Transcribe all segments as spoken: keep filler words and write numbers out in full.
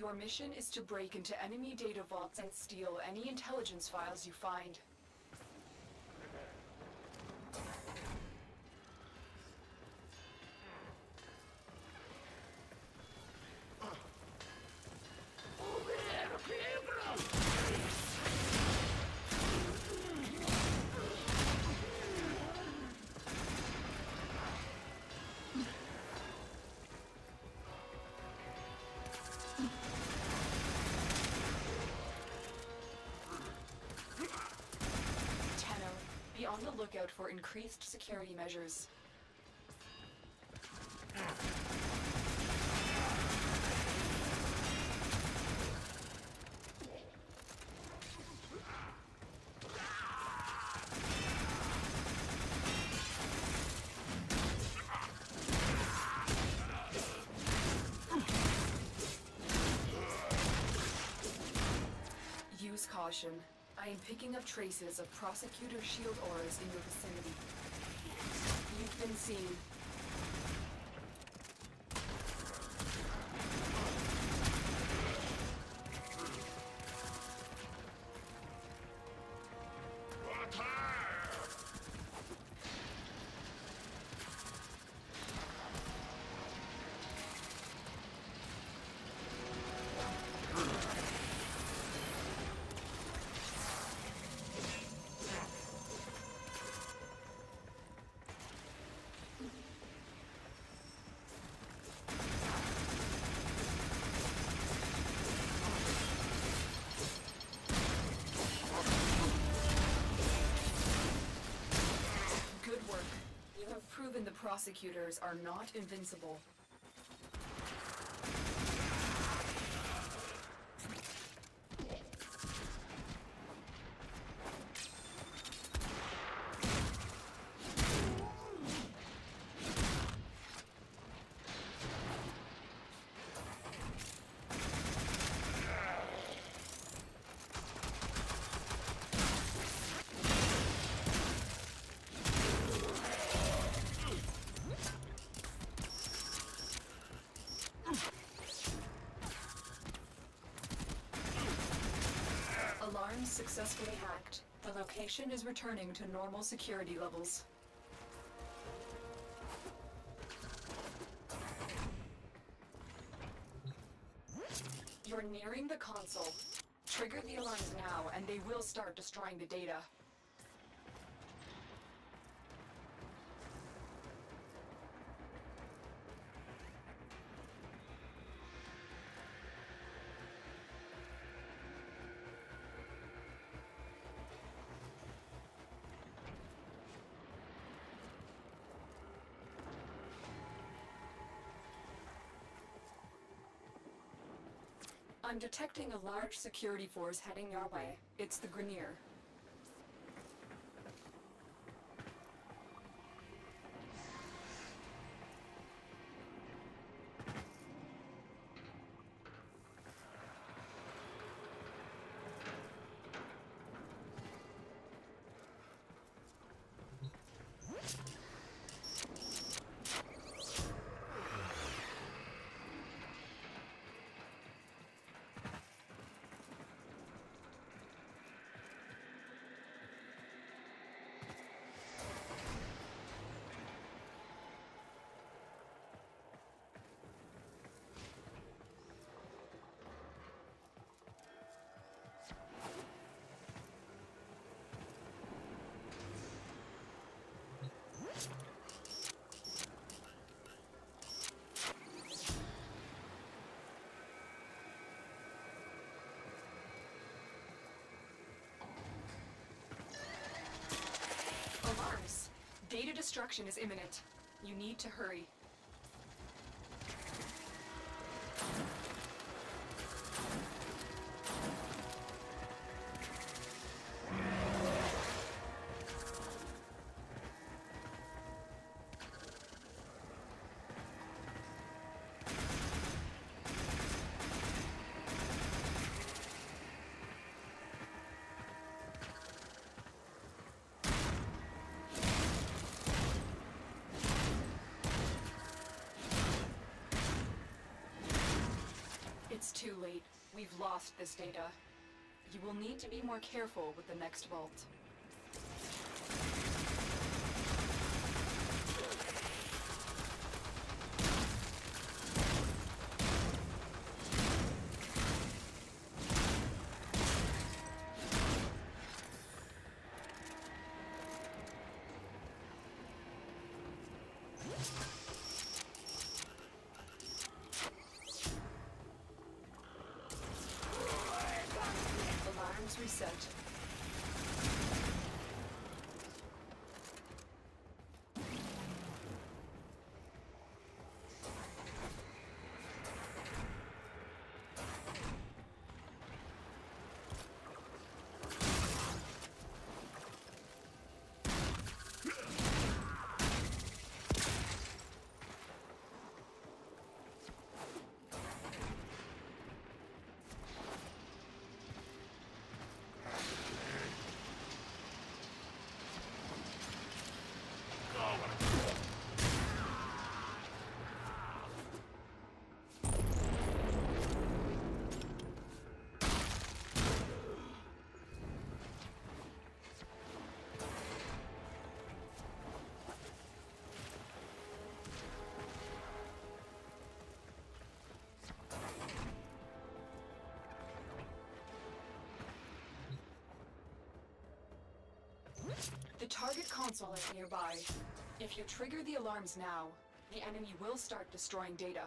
Your mission is to break into enemy data vaults and steal any intelligence files you find. Be on the lookout for increased security measures. Use caution. I am picking up traces of prosecutor shield auras in your vicinity. You've been seen. Proven the prosecutors are not invincible. Alarms successfully hacked. The location is returning to normal security levels. You're nearing the console. Trigger the alarms now, and they will start destroying the data. I'm detecting a large security force heading your way. It's the Grenier. Alarms! Data destruction is imminent. You need to hurry. Too late. We've lost this data. You will need to be more careful with the next vault. Alarms reset. The target console is nearby. If you trigger the alarms now, the enemy will start destroying data.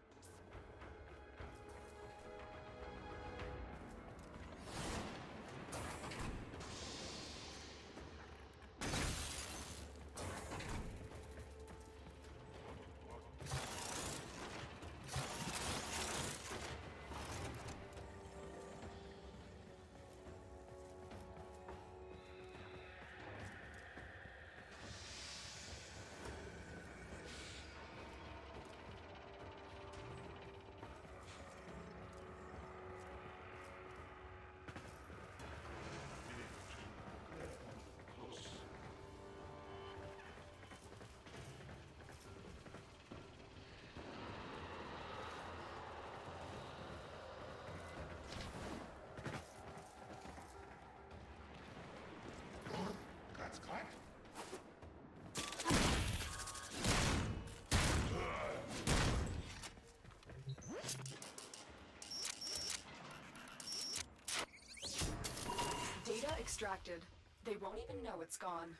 Data extracted. They won't even know it's gone.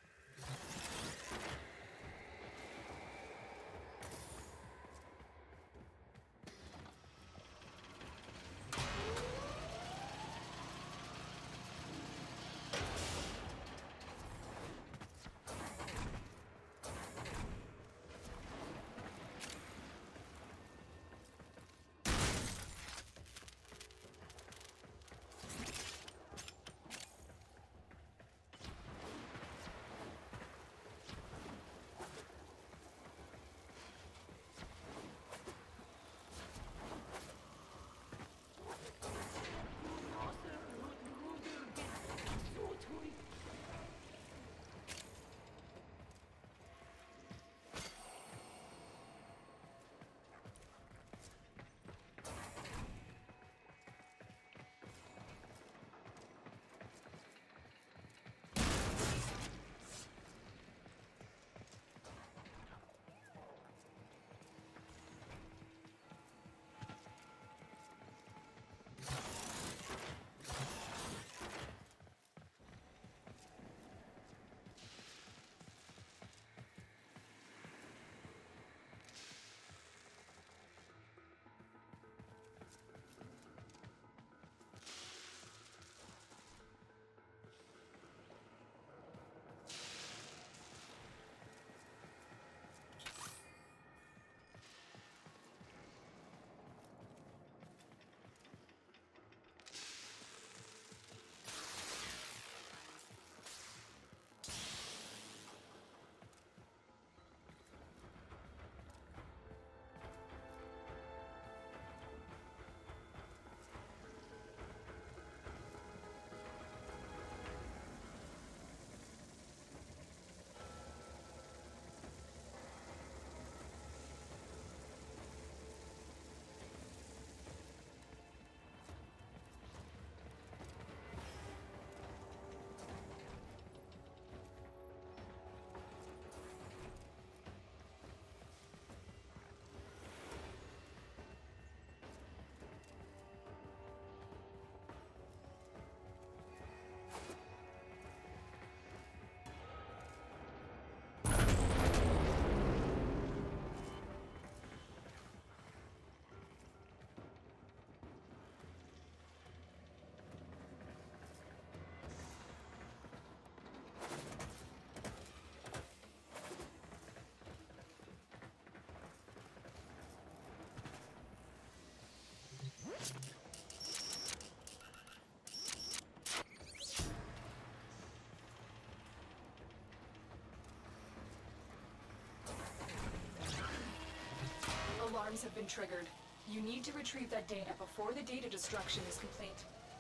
alarms have been triggered. You need to retrieve that data before the data destruction is complete.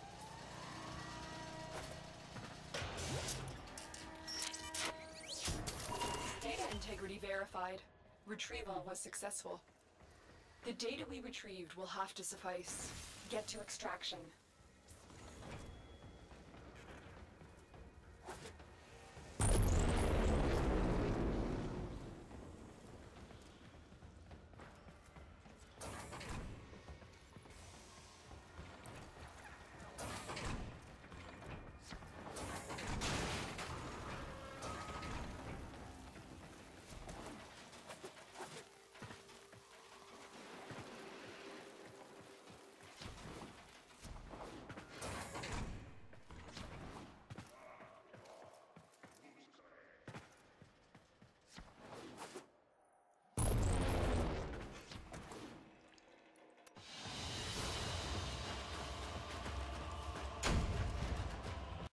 Data integrity verified. Retrieval was successful. The data we retrieved will have to suffice. Get to extraction.